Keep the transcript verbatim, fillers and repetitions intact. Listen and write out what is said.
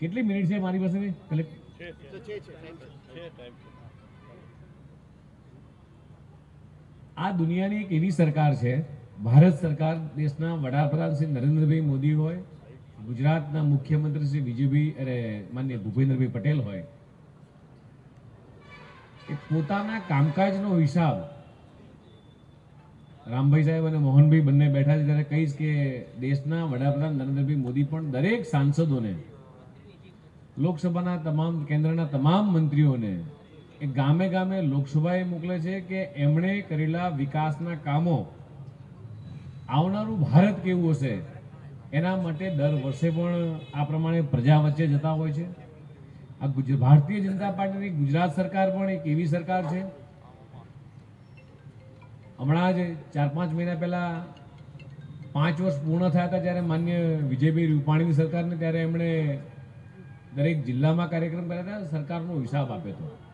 કેટલી મિનિટ છે મારી પાસે કલેક્ટ આ દુનિયાની એક એવી સરકાર છે, ભારત સરકાર, દેશના વડાપ્રધાન શ્રી નરેન્દ્રભાઈ મોદી હોય, ગુજરાતના મુખ્યમંત્રી શ્રી વિજયભાઈ અરે માનનીય ભૂપેન્દ્રભાઈ પટેલ હોય, એ પોતાના કામકાજનો હિસાબ રામભાઈ સાહેબ અને મોહનભાઈ બંને બેઠા છે ત્યારે કહીશ કે દેશના વડાપ્રધાન નરેન્દ્રભાઈ મોદી પણ દરેક સાંસદોને, લોકસભાના તમામ કેન્દ્રના તમામ મંત્રીઓને એ ગામે ગામે લોકસભાએ મોકલે છે કે એમણે કરેલા વિકાસના કામો આવનારું ભારત કેવું હશે એના માટે દર વર્ષે પણ આ પ્રમાણે પ્રજા વચ્ચે જતા હોય છે. આ ભારતીય જનતા પાર્ટીની ગુજરાત સરકાર પણ એક એવી સરકાર છે, હમણાં જ ચાર પાંચ મહિના પહેલા પાંચ વર્ષ પૂર્ણ થયા હતા જ્યારે માન્ય વિજયભાઈ રૂપાણીની સરકારને, ત્યારે એમણે દરેક જિલ્લામાં કાર્યક્રમ કર્યા હતા, સરકારનો હિસાબ આપ્યો હતો.